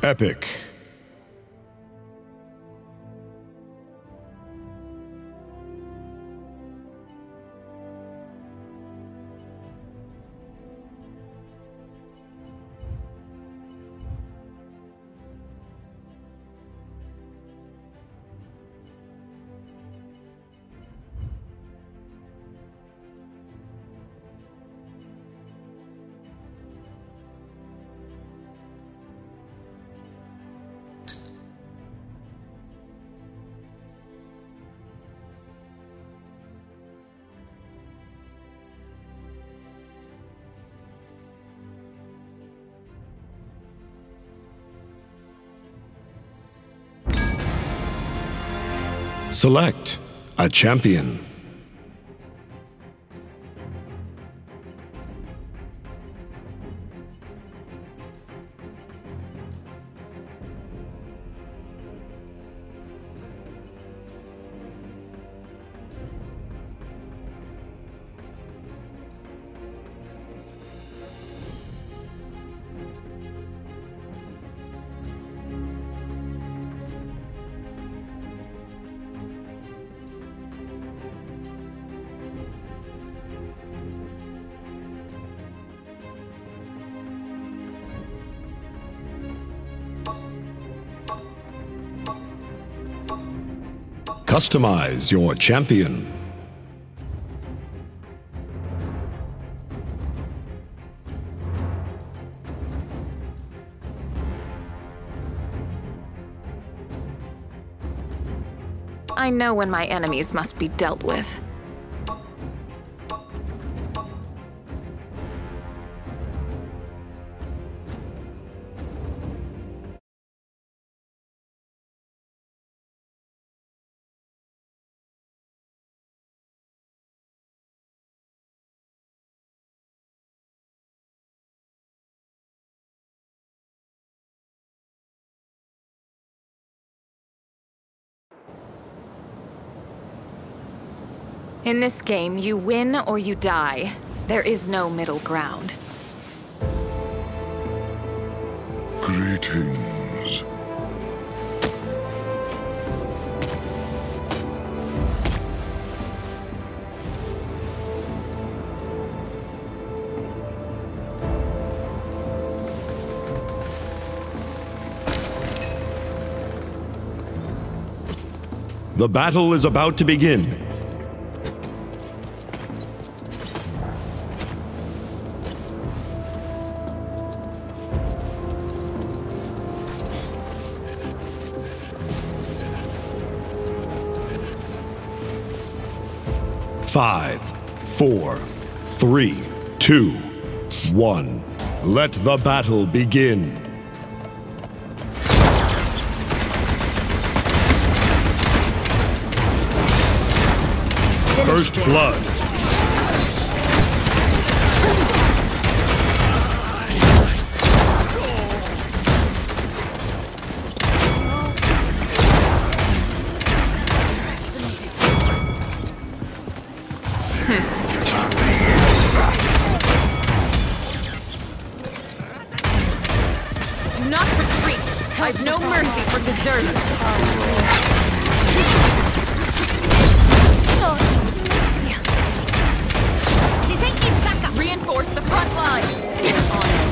Epic. Select a champion. Customize your champion. I know when my enemies must be dealt with. In this game, you win or you die. There is no middle ground. Greetings. The battle is about to begin. Five, 4, 3, 2, 1. Let the battle begin. First blood. Do not retreat. I've no mercy for deserters. Reinforce the front line.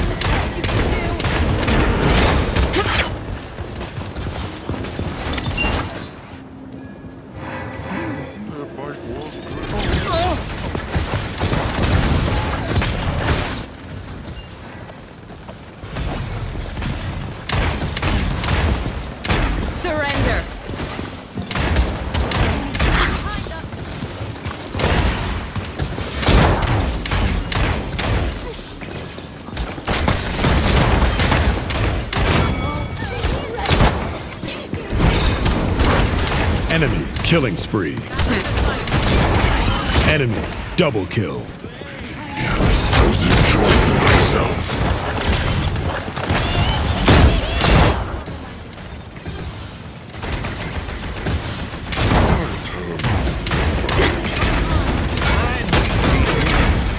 Surrender. Enemy killing spree. Enemy double kill. I was enjoying myself.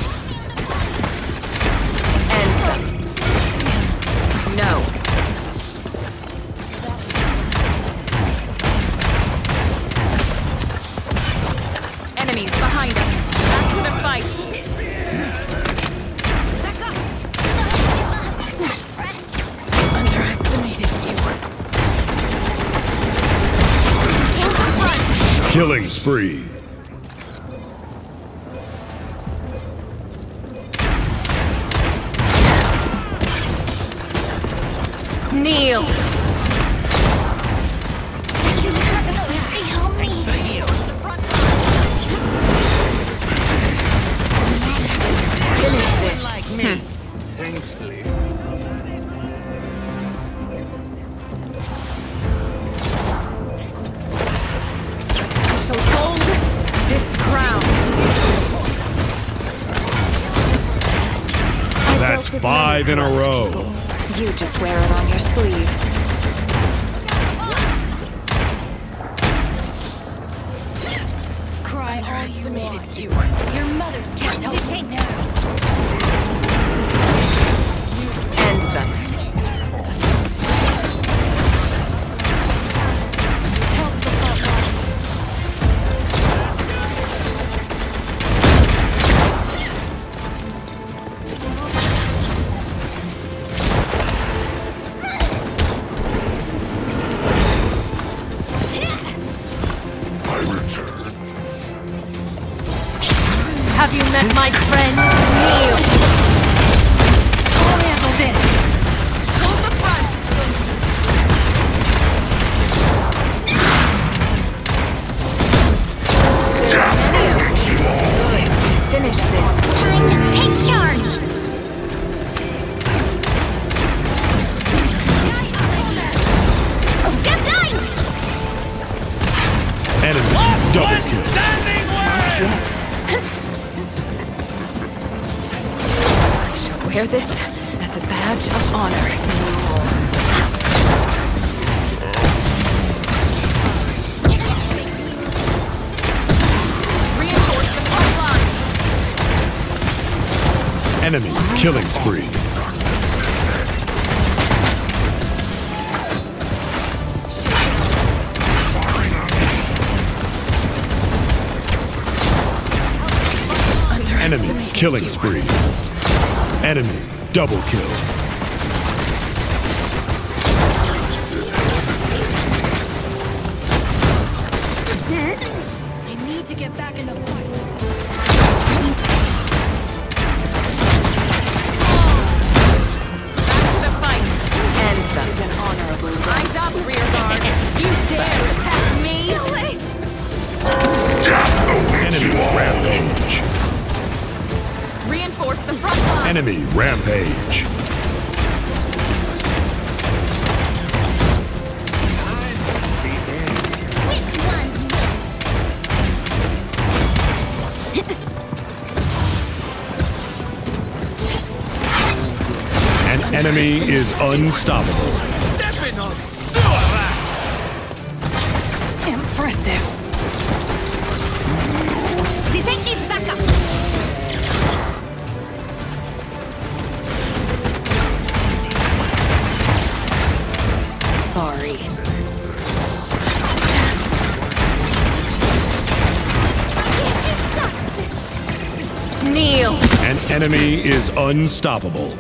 End them. No. Killing spree. Kneel. That's 5 in a row. You just wear it on your sleeve. Cry all you want. Your mothers can't help you now. End them. Help the frontline. I return. Have you met my friend? Kneel. I'll handle this. Hold the front. Finish this. Time to take charge. Step dice. Enemy double kill. Wear this as a badge of honor. Reinforce the front line. Enemy killing spree. Enemy killing spree. Enemy double kill. I need to get back in the fight. Back to the fight. And some an honorable death. Eyes up, rear guard. You dare attack me? Enemy rampage. Reinforce the front line. Enemy rampage. Which one An enemy is unstoppable. Impressive. The tank needs backup. Sorry. Kneel. An enemy is unstoppable.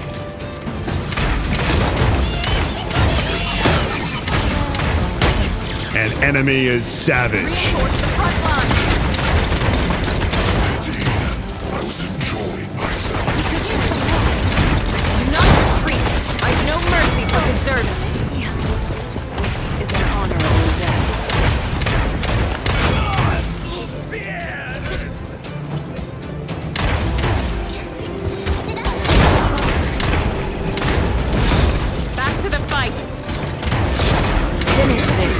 An enemy is savage. Reinforce the front line. I was enjoying myself. Do not retreat. I've no mercy for deserters. This is an honorable death. Back to the fight. Finish this.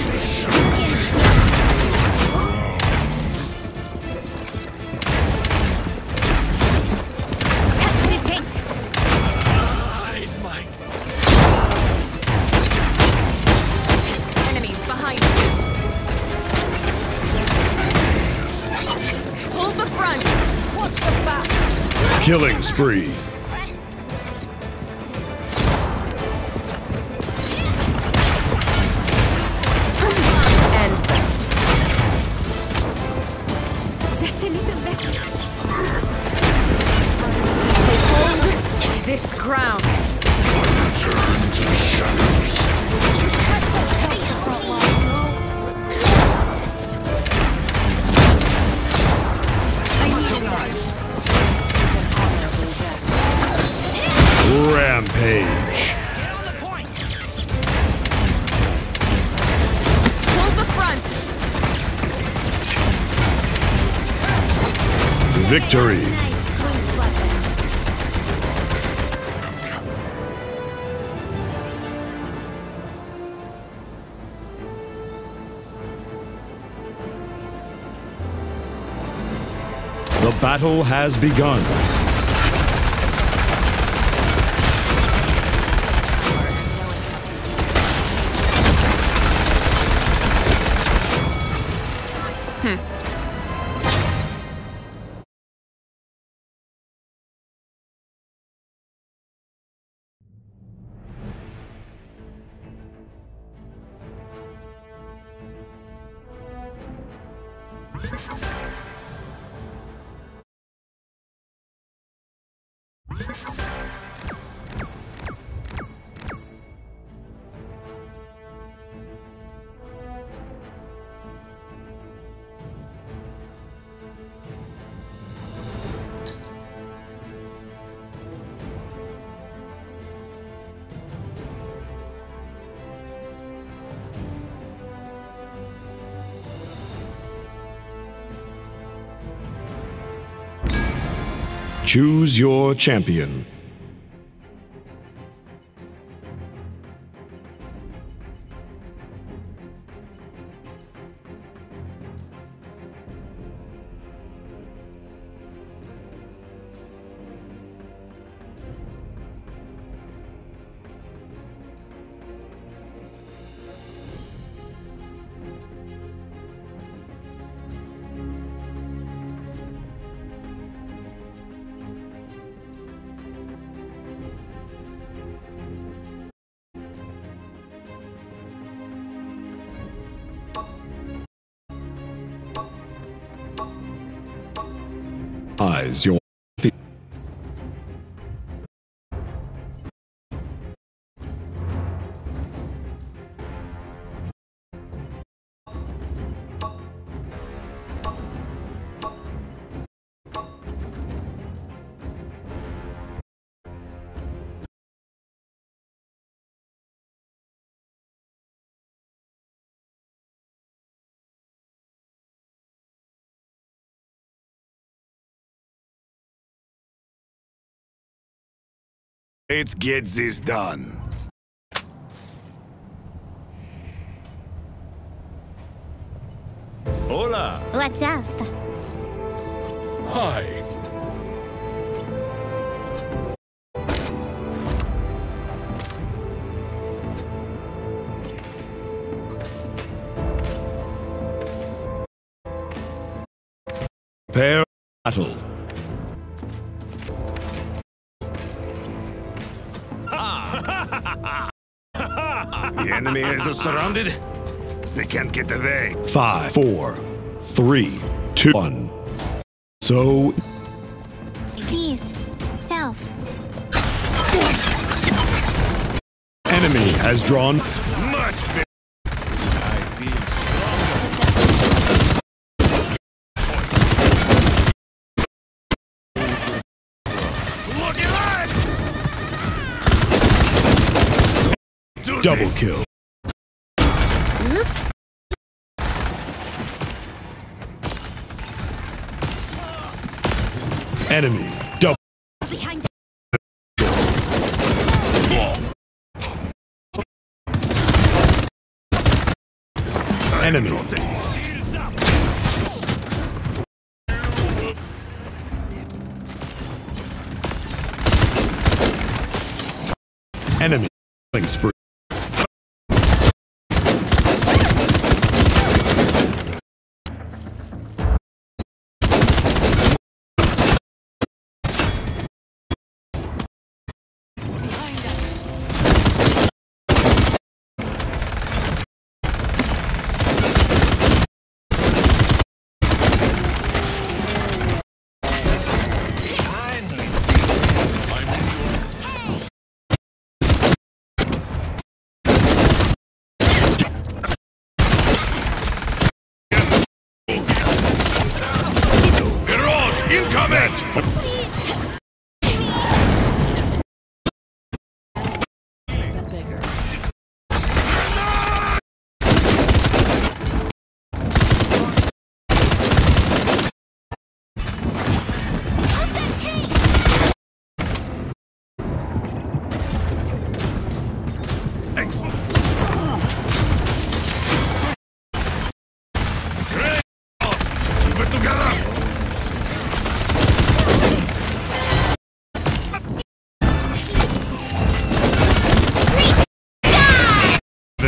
The tank. Enemies behind you. Hold the front. Watch the back. Killing spree. And some. That's a little better. Hold this ground. Return to the shadows. Help the front line. Victory. The battle has begun. Choose your champion. Eyes your Let's get this done. Hola. What's up? Hi. Prepare battle. The enemy is surrounded. They can't get away. 5, 4, 3, 2, 1. So, Please, self. enemy has drawn. Much better. Double kill. Oops. Enemy double. Behind Enemy. Enemy. Spree.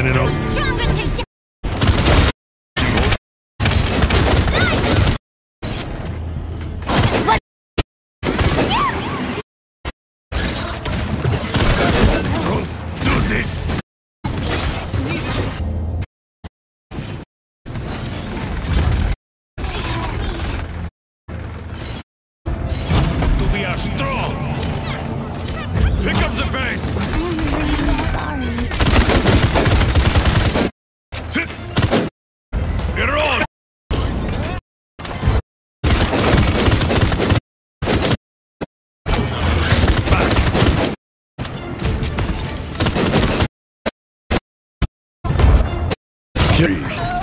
General. Stronger together. Do this! We are strong! Pick up the pace! I'm really sorry. You're on! Three.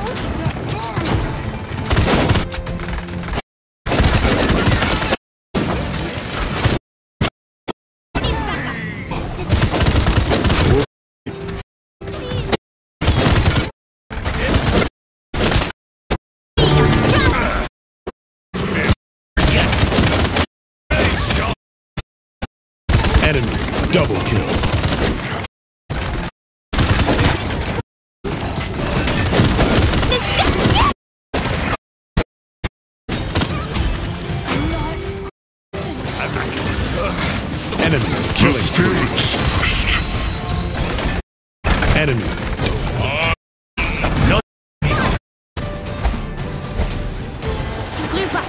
Enemy double kill. Enemy killing spree. Enemy. Group up.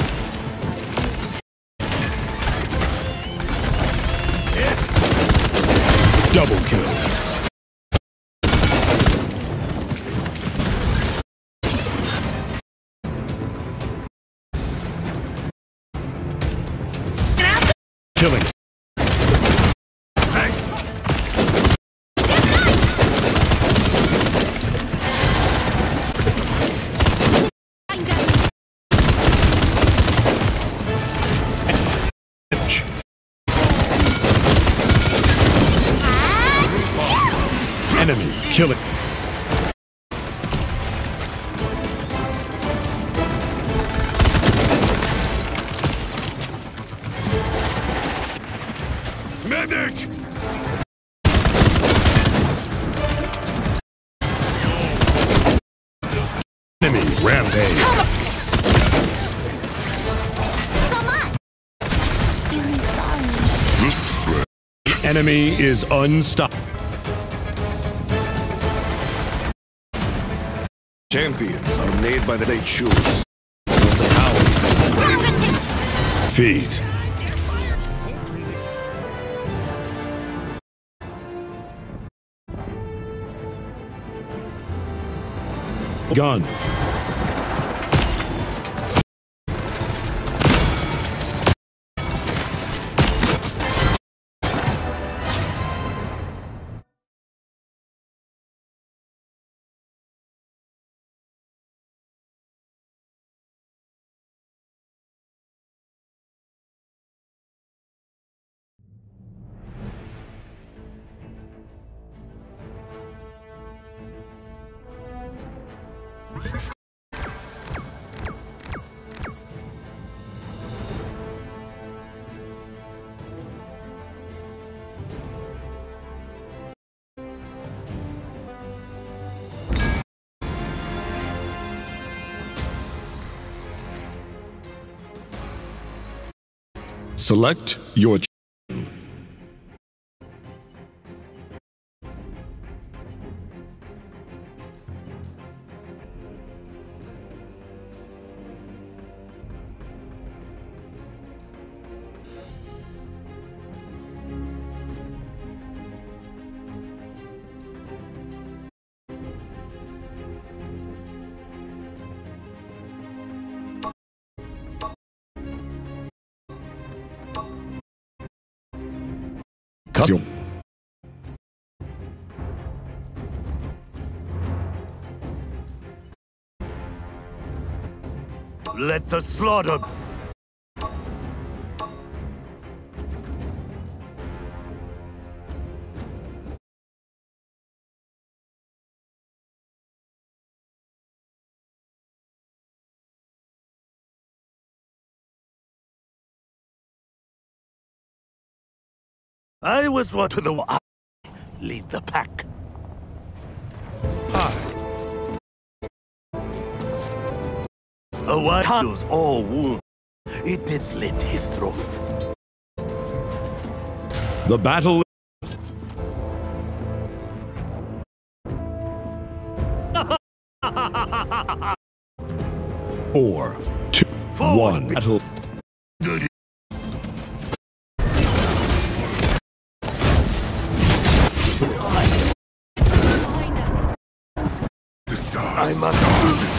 Double kill. Killing. Enemy killing. Medic! Enemy rampage. Come on. Really sorry. Enemy is unstoppable. Champions are made by the they choose. The power. Feet. Gun. Select your costume. Let the slaughter. I was one to the lead the pack. A white heals all wounds. It did slit his throat. The battle. Four, two, one. Battle. I must.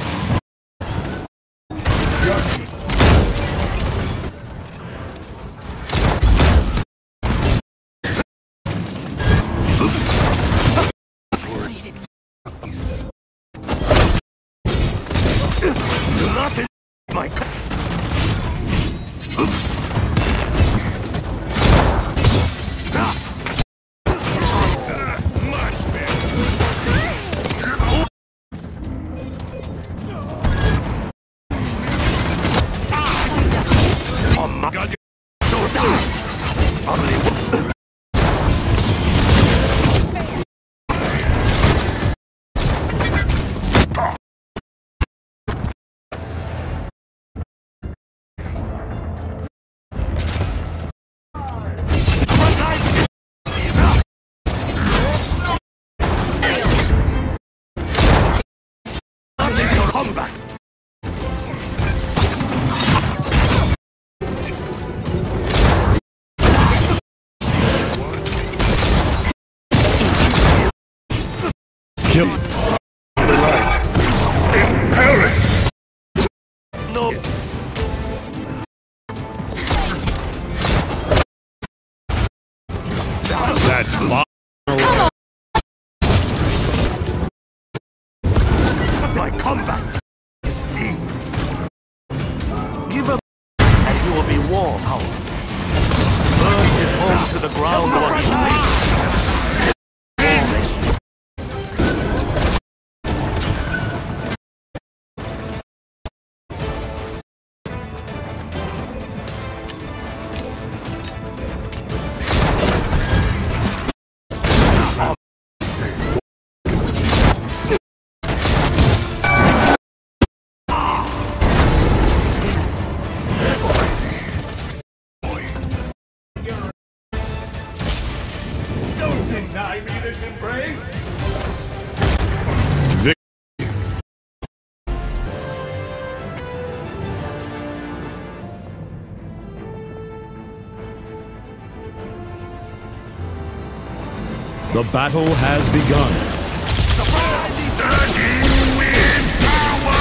Kill. No. That's my comeback is deep. Give up and you will be warm, Howard. Burn his home to the ground while he sleeps. Deny me this embrace? The battle has begun. Surging wind power!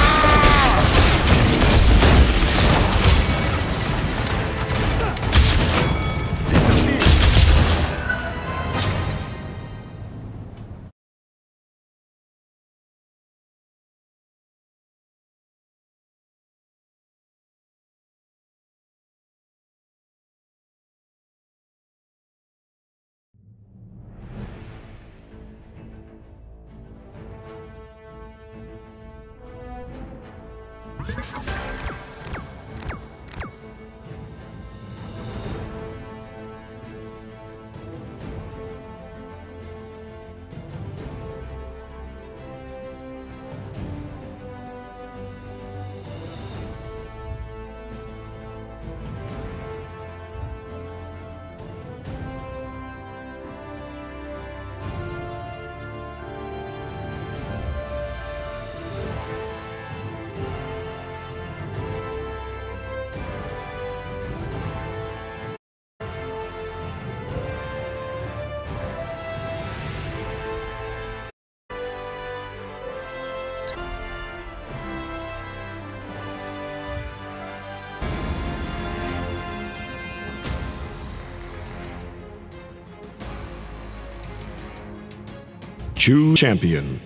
Choose champion.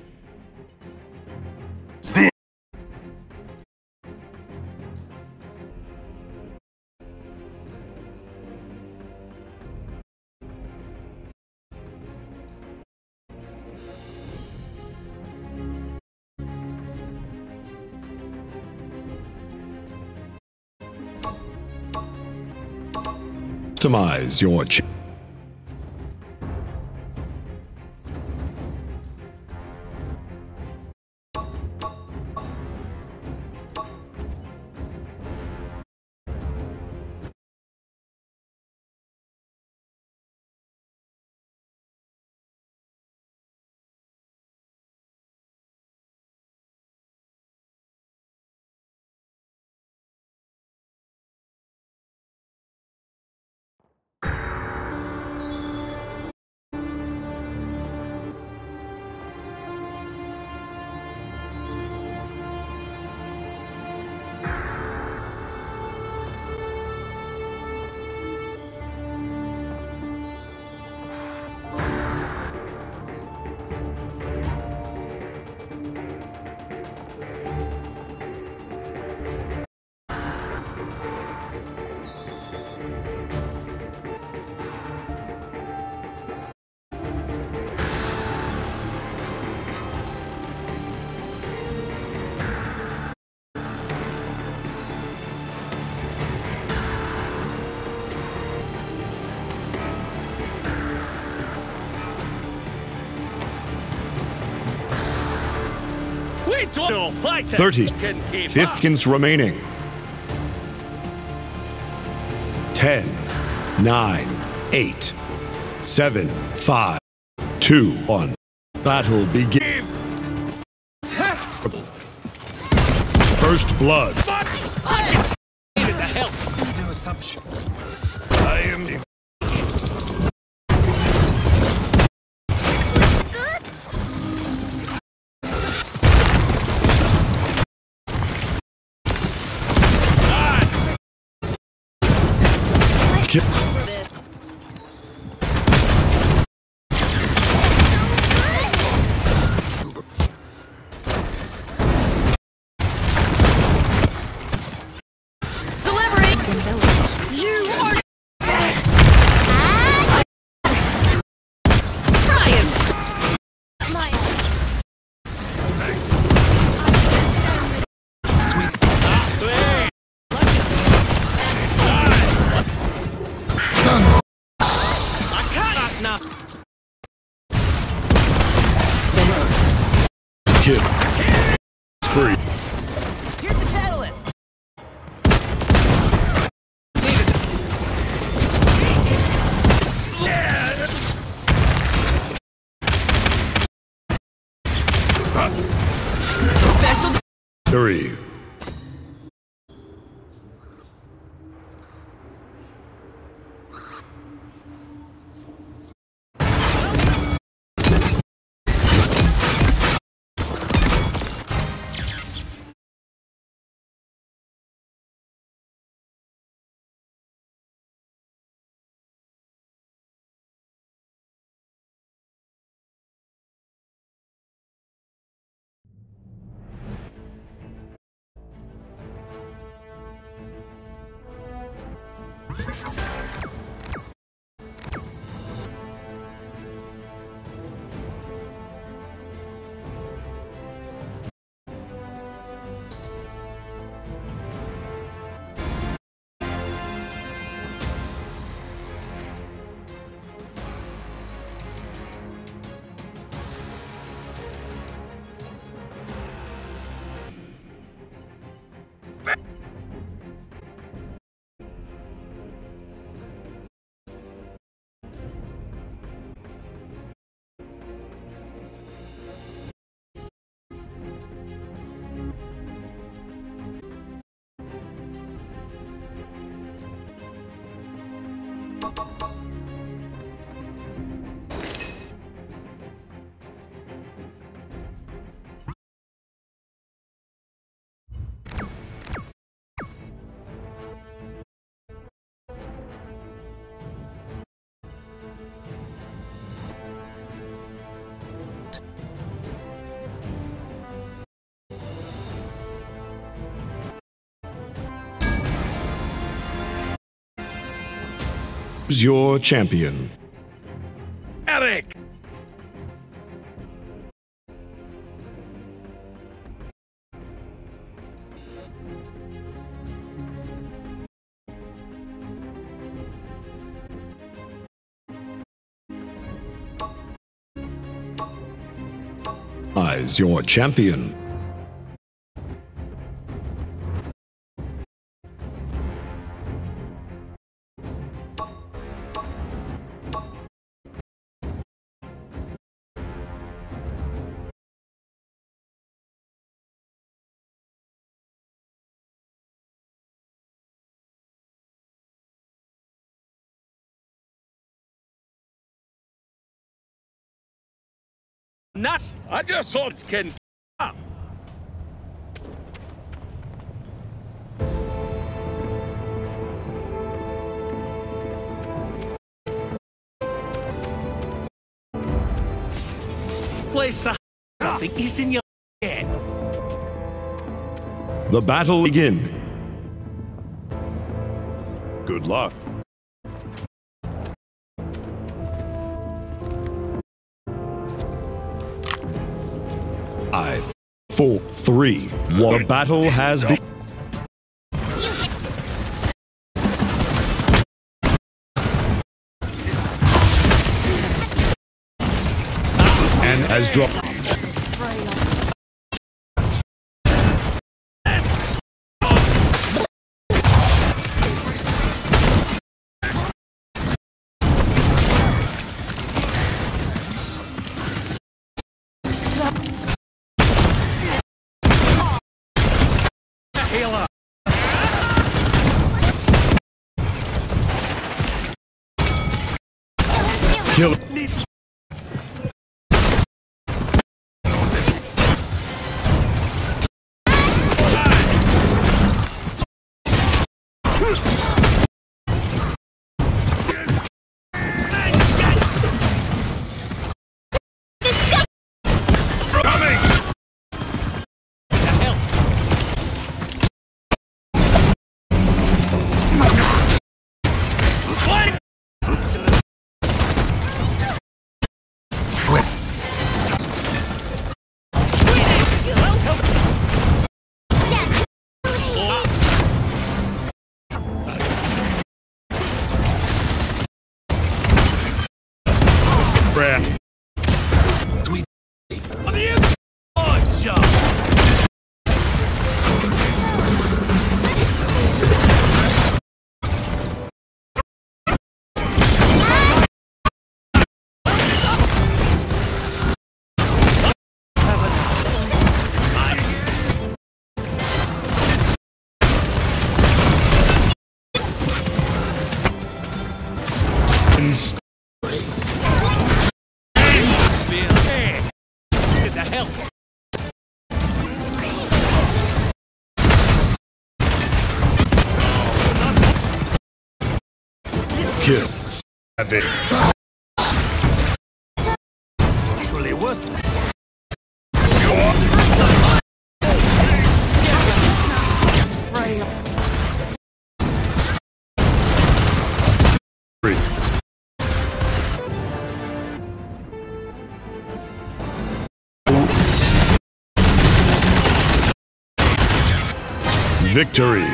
Customize your 30 seconds remaining. 10, 9, 8, 7, 5, 2, 1. Battle begin. First blood. I am the Kill. Kill. Spree. Here's the catalyst. Special. 3. Who's your champion? Eric. Is your champion? Nuts! I just saw it can up. Place to something is in your head. The battle begin. Good luck. 5, 4, 3, 1. The battle has begun. And has dropped. Kill. Brand. Kill. Actually worthless. Victory.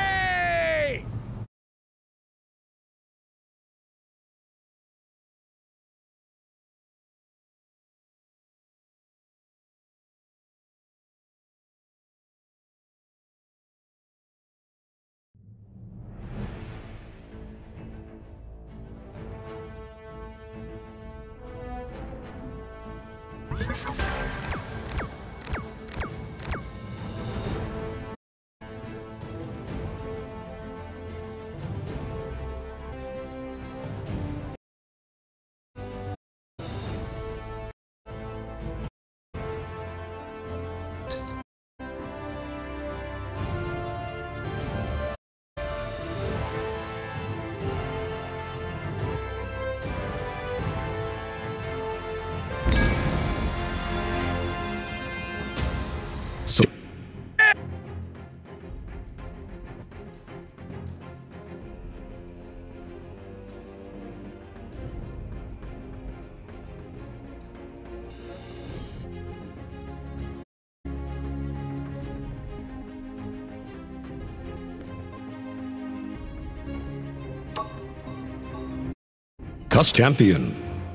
So Cuss champion.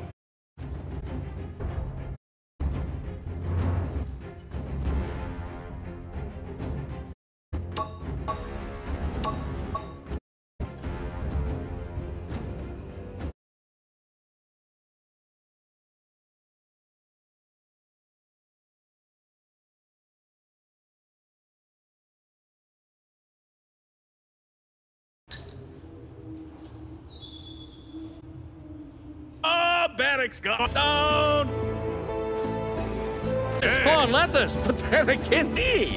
Barracks gone down! It's 4 letters, but then I can't see.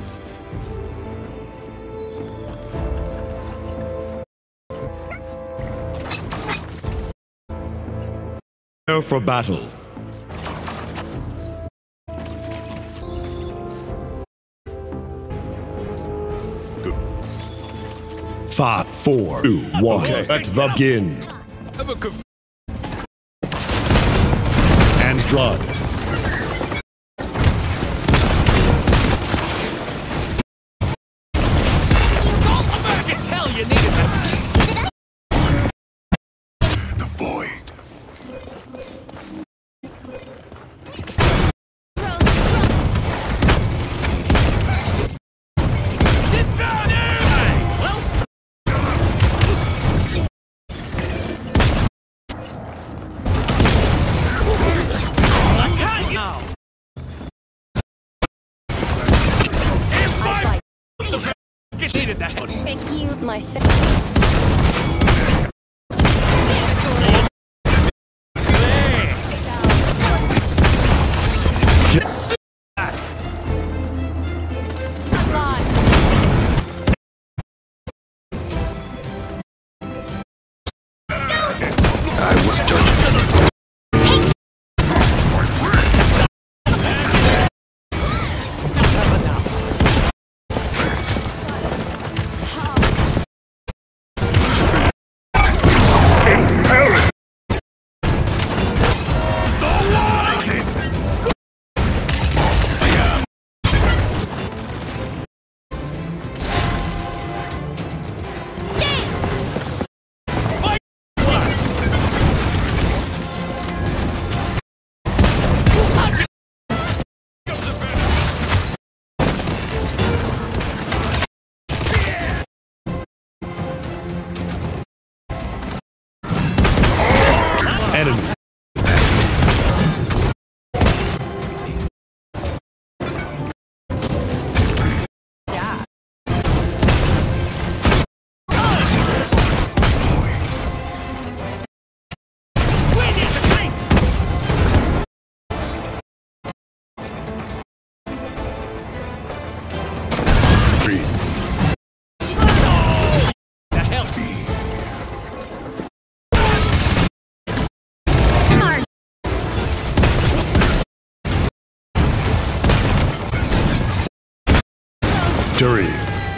Prepare for battle. Good. 5, 4, 2, 1. Okay. Let the begin. Andrade. I can tell you needed that. The void. Needed that. Thank you, my Victory.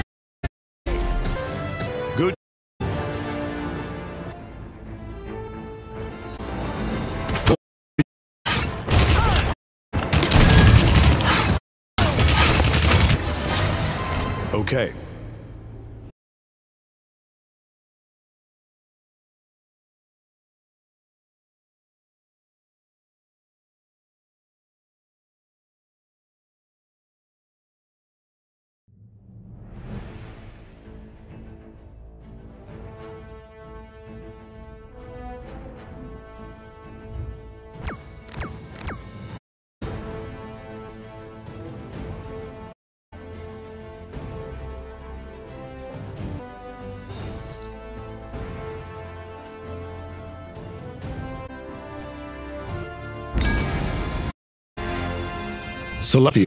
Good. Okay. Select.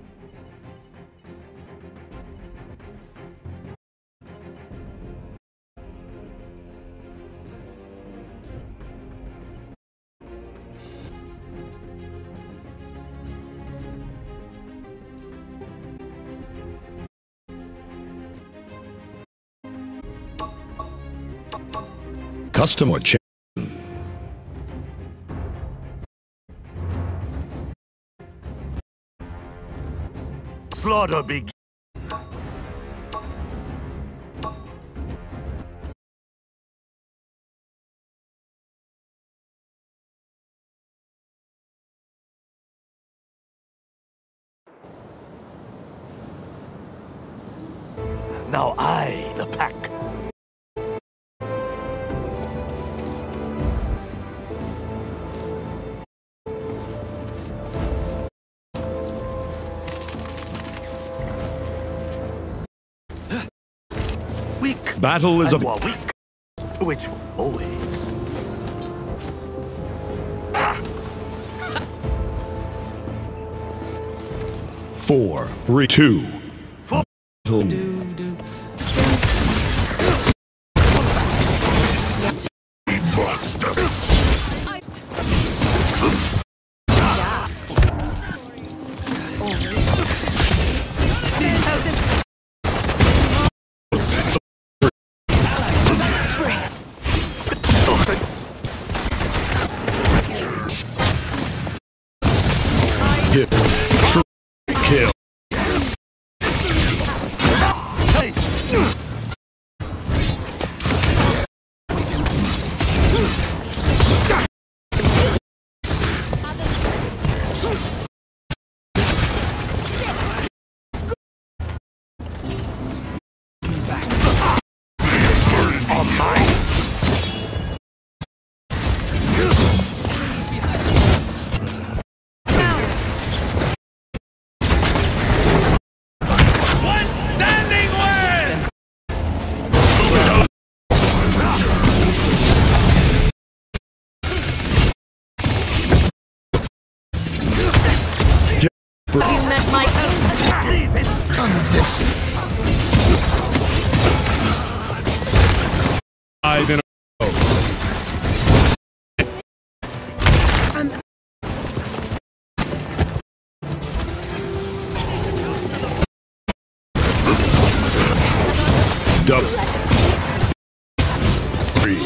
Custom or change. Slaughter begins. Now I, the pack. Battle is a weak, which always. Four, 3, 2. Hit. Kill. You met my Five in a row. Double. 3.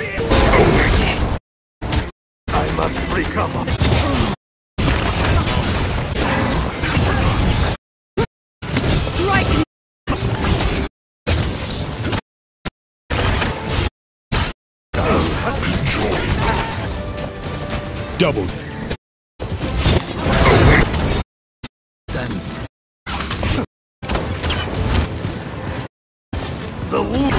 I must recover. Double. The wolf.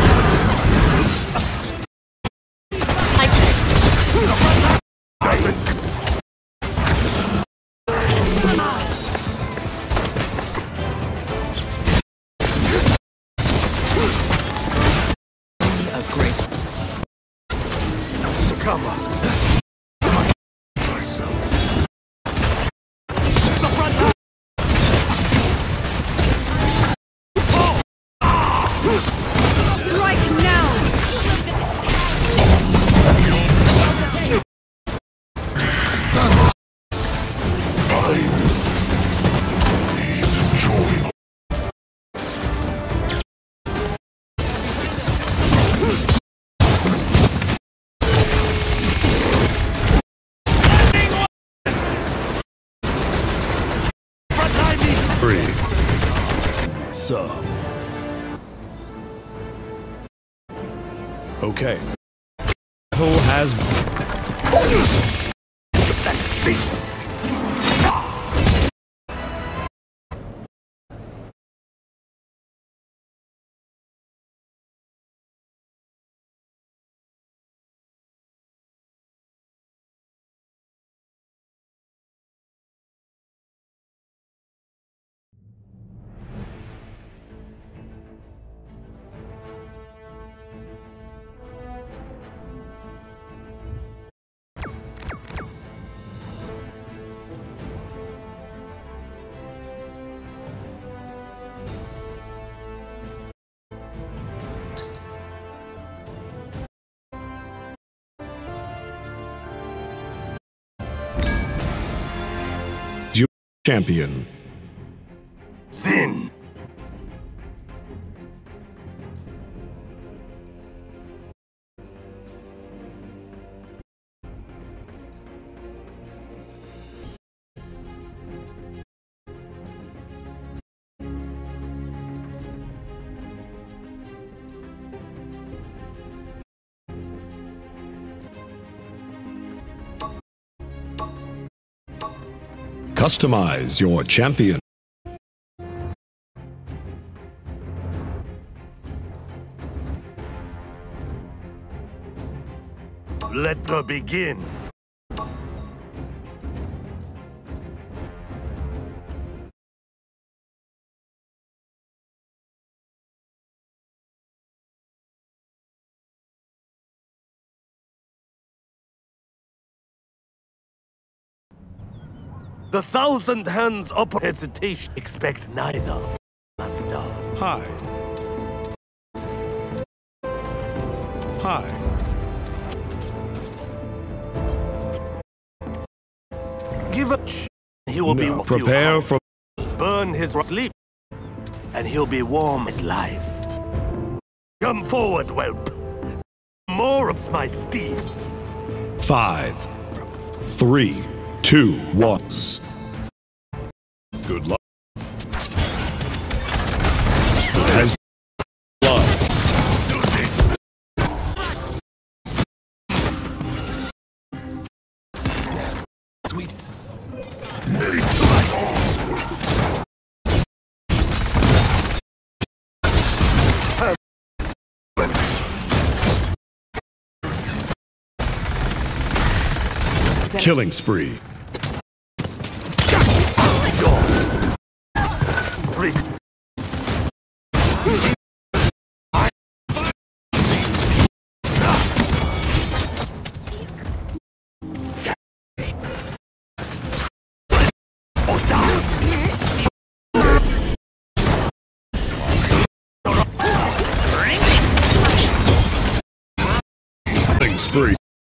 Come on. 3. Sub. Okay. Who has... Champion. Sin. Customize your champion. Let the begin. The thousand hands up hesitation. Expect neither, master. Hi. Hi. Give a he will be with prepare you. for Burn his sleep, and he'll be warm as life. Come forward, whelp. More of my steed. 5, 3, 2, 1. Good luck. As blood. Killing spree. Killing spree.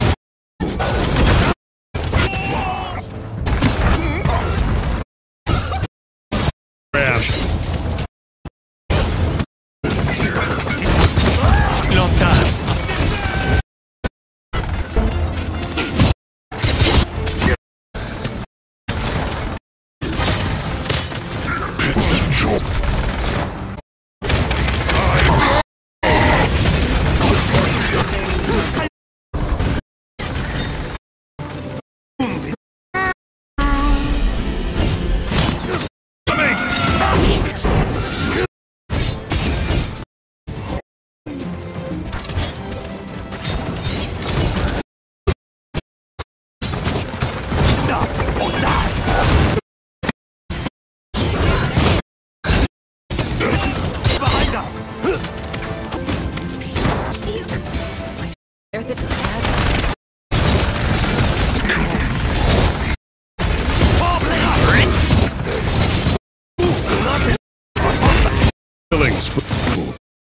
Killing spree.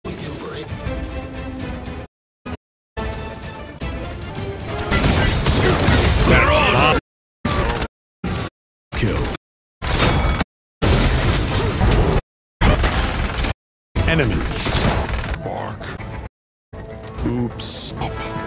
Kill. Enemy. Mark. Oops.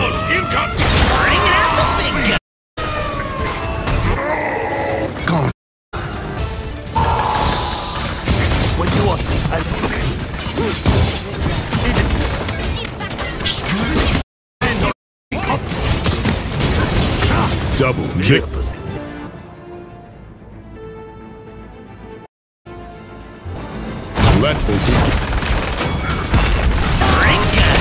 Ambush incoming! Bring out the big gun! When you are... Double kick. Lethal begin. Bring it!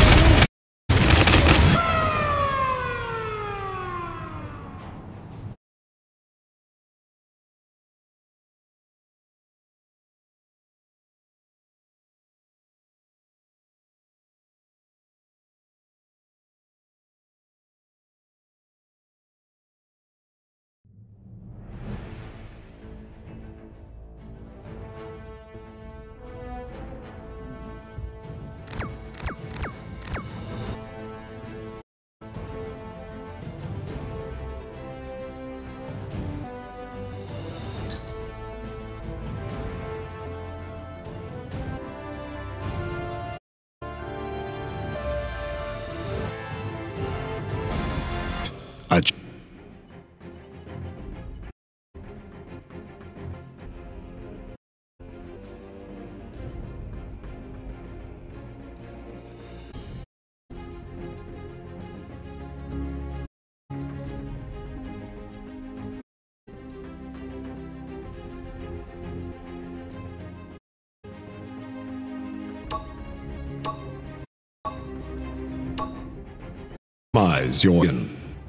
Minimize your gun.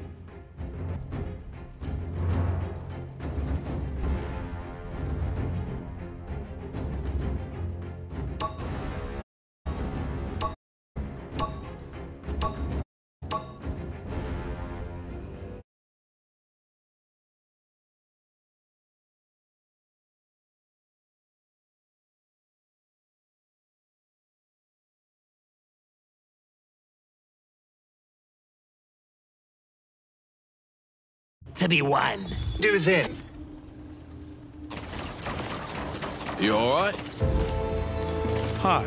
To be won. Do then. You alright? Hi.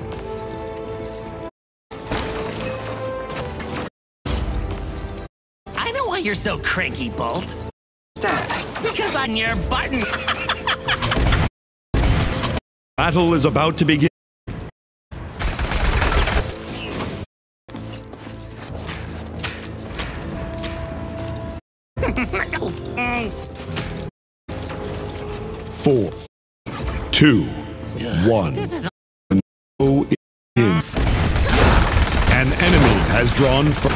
I know why you're so cranky, Bolt. Because on your button. Battle is about to begin. Four, two, one. Go in. An enemy has drawn from.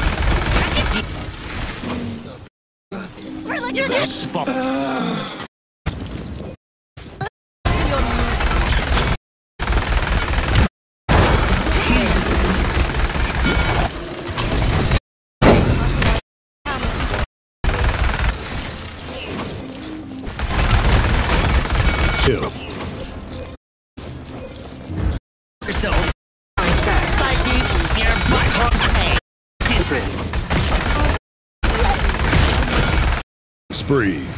Kill. So, like your butt. Different. Spree.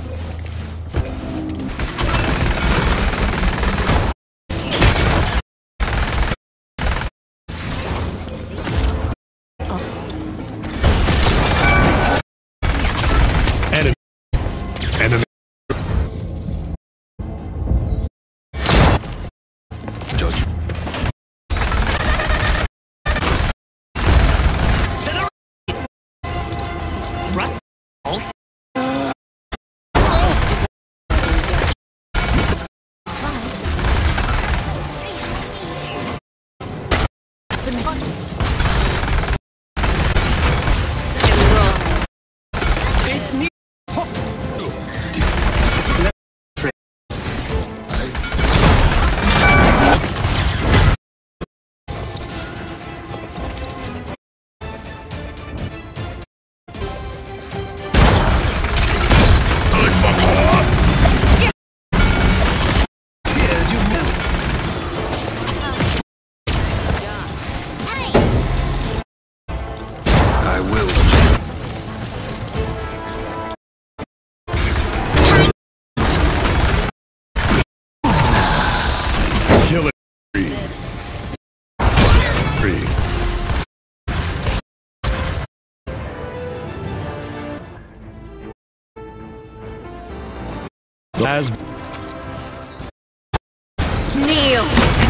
Enemy. Enemy. Judge. Rust. Bolt. It's near. I will. Kill it. Free. As Kneel!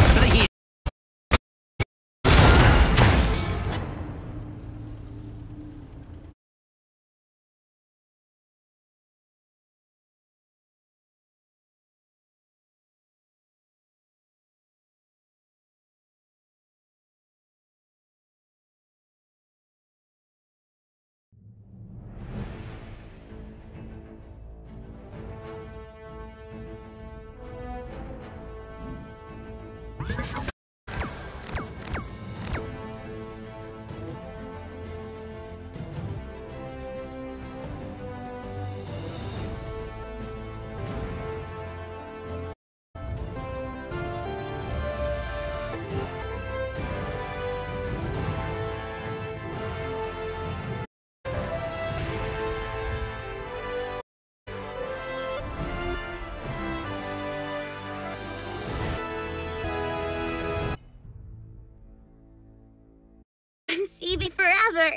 See me forever.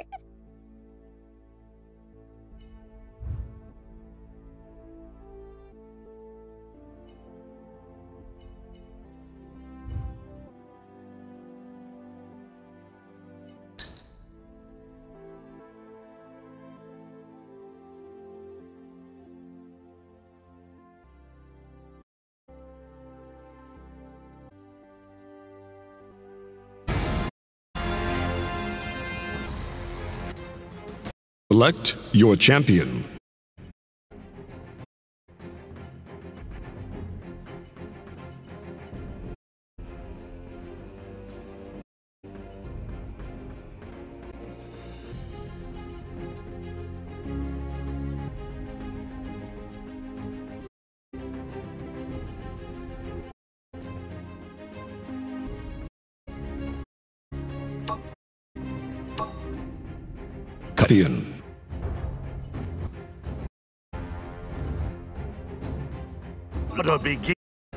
select your champion. Champion. To begin.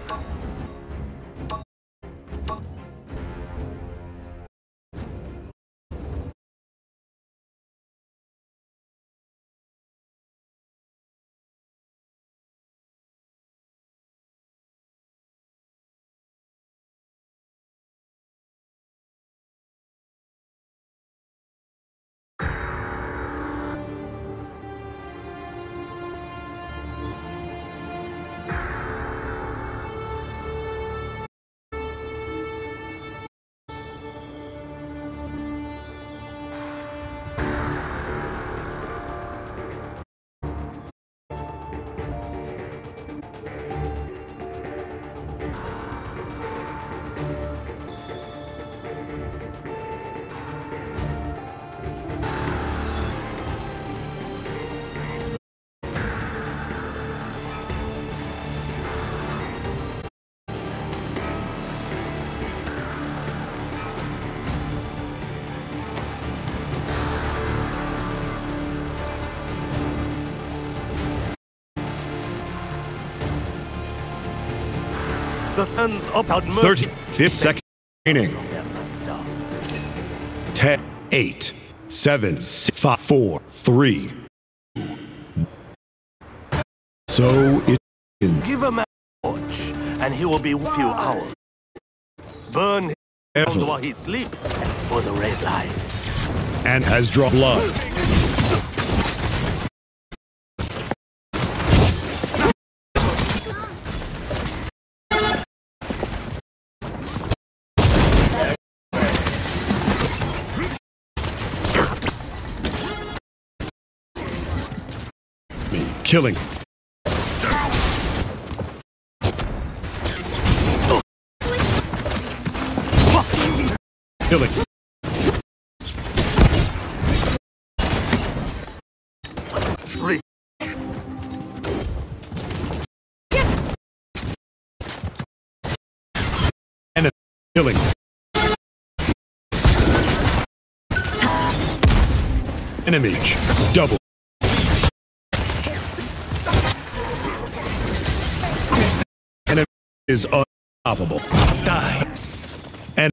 The thuns about mercy. 35th second remaining. 10, 8, 7, 6, 5, 4, 3. So it can Give him a torch, and he will be with you hours. Burn him Careful. while he sleeps for the raise life. and has drawn blood. Killing. Killing. Three. And killing. Enemy double. Enemy is unstoppable. Die. And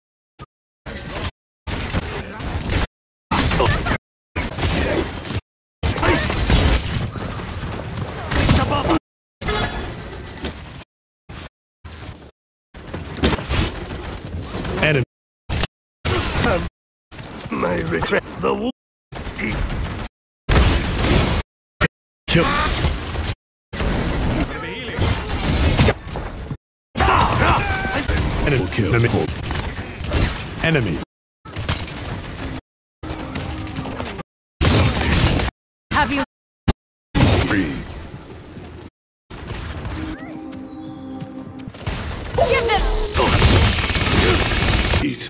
My regret. The wolf eat. Kill. Enemy will kill. Enemy. Have you? Free. Give them. Eat.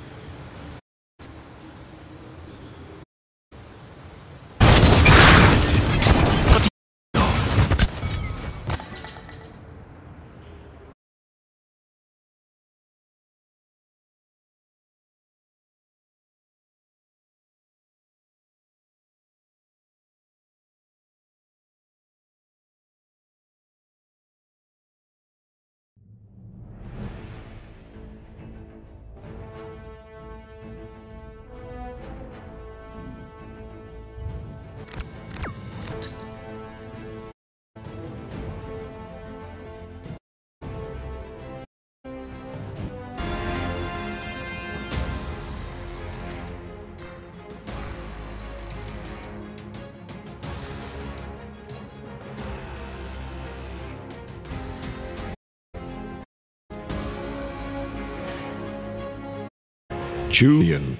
Julian.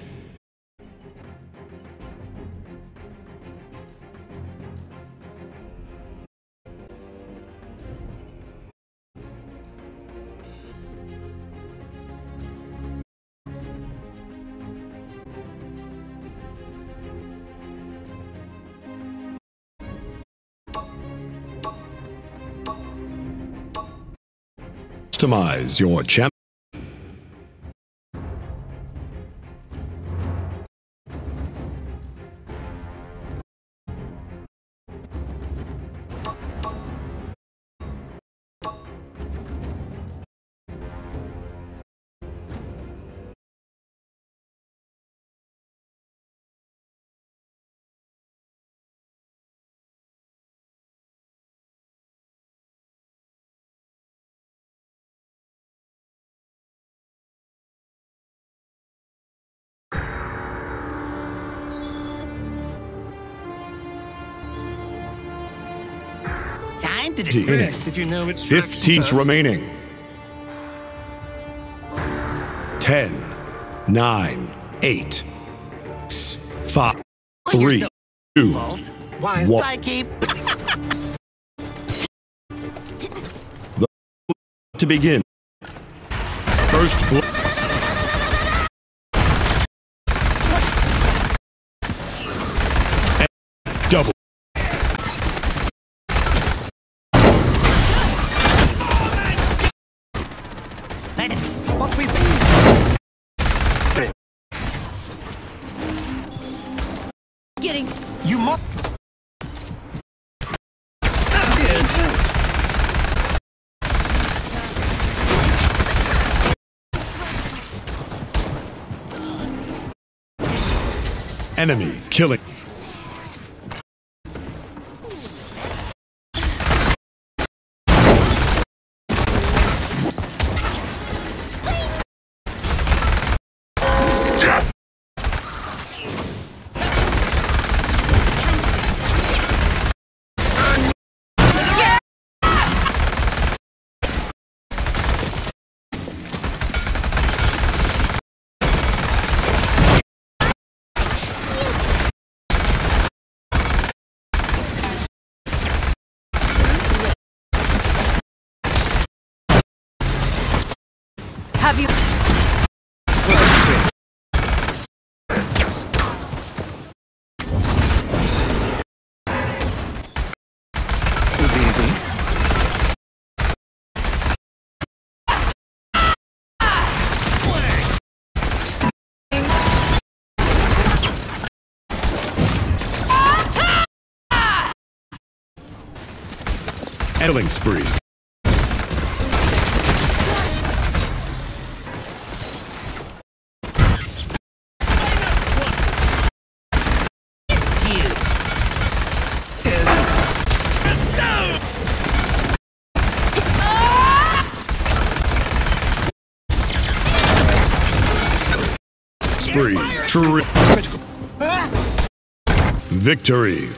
Customize your champ. Time to Team. first, if you know it's 15 remaining. 10, 9, 8, 6, 5, 3, 2, Bolt. Why is 1. I keep? To begin. First blood. Double. What we Getting. You must. Enemy killing. Have you? It was easy. Killing spree. Spree. True. Critical. Victory.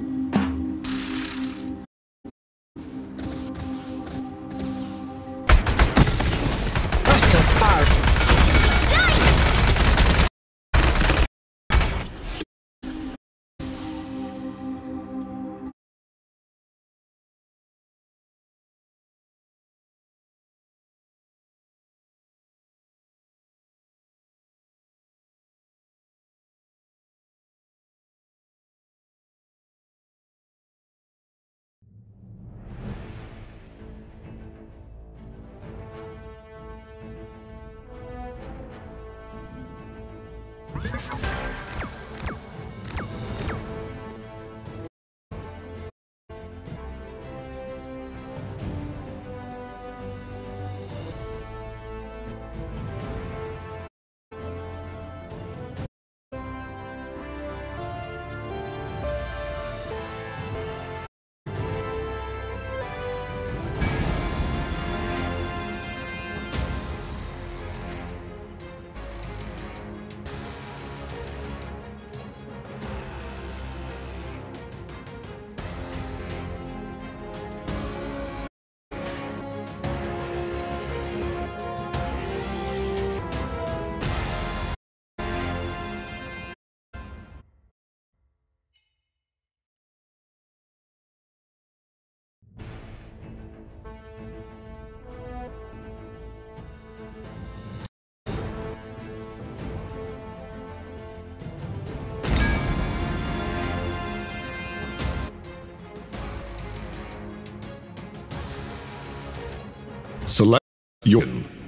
Select your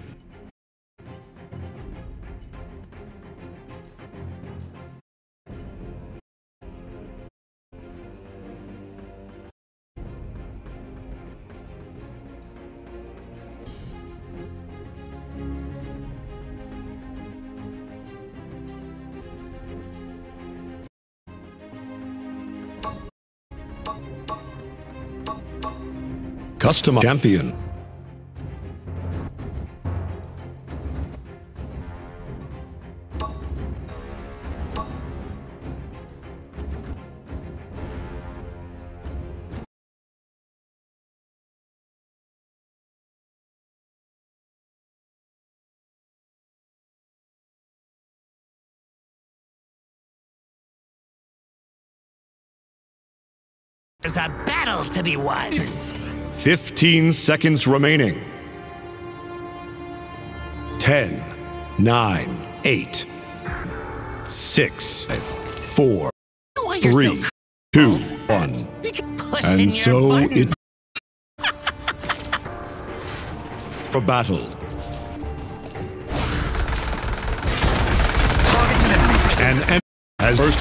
custom champion. There's a battle to be won. 15 seconds remaining. 10, 9, 8, 6, 4, 3, 2, 1. And so it for battle. And as first.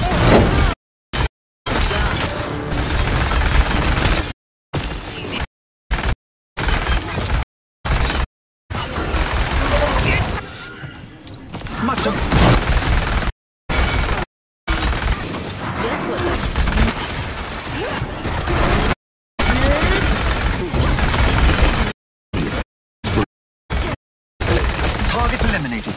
Target eliminated.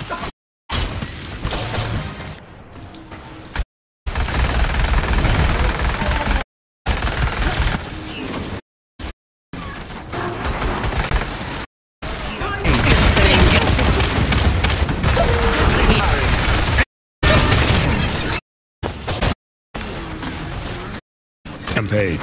Campaign.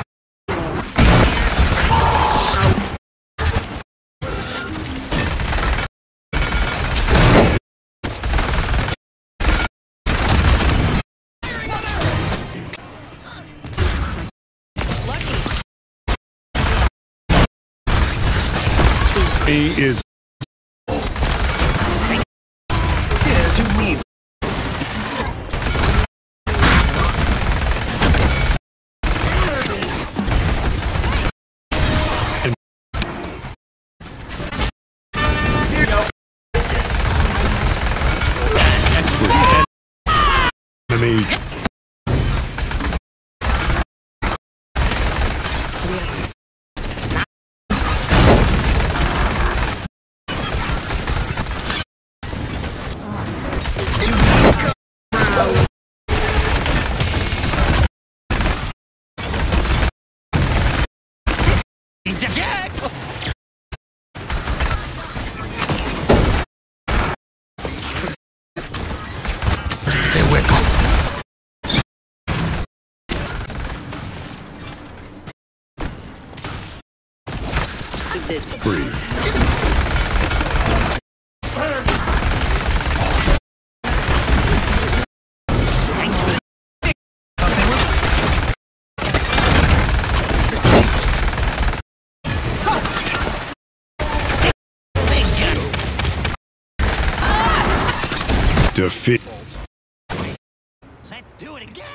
He is enemy. Jack! They wake up. This Free. Defeat. Let's do it again!